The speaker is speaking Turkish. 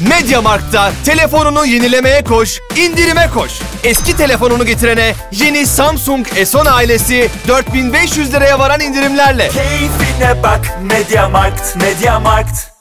MediaMarkt'ta telefonunu yenilemeye koş, indirime koş. Eski telefonunu getirene yeni Samsung S10 ailesi 4500 liraya varan indirimlerle. Keyfine bak, MediaMarkt, MediaMarkt.